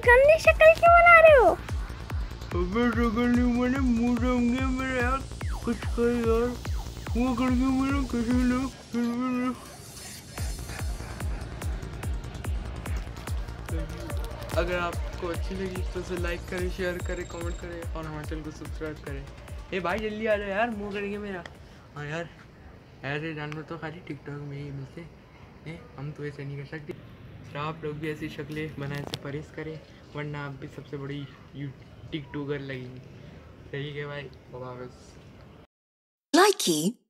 गंदी शक्ल क्यों बना रहे हो? अबे शक्ल नहीं बने, मुंह जम गया मेरे यार। कुछ कर यार, मुंह कर गया मेरा किसी ने। अगर आपको अच्छी लगी तो उसे लाइक करें, शेयर करें, कमेंट करें और हमारे चैनल को सब्सक्राइब करें। ए भाई जल्दी आ जाओ यार, मुंह करके मेरा। हाँ यार, ऐसे जानवर तो खाली टिकटॉक में ही मिलते हैं, हम तो ऐसे नहीं कर सकते। तो आप लोग भी ऐसी शक्लें बनाने से परहेज़ करें, वरना आप भी सबसे बड़ी टिकटॉकर लगेंगे। सही है भाई, बाबा। Likey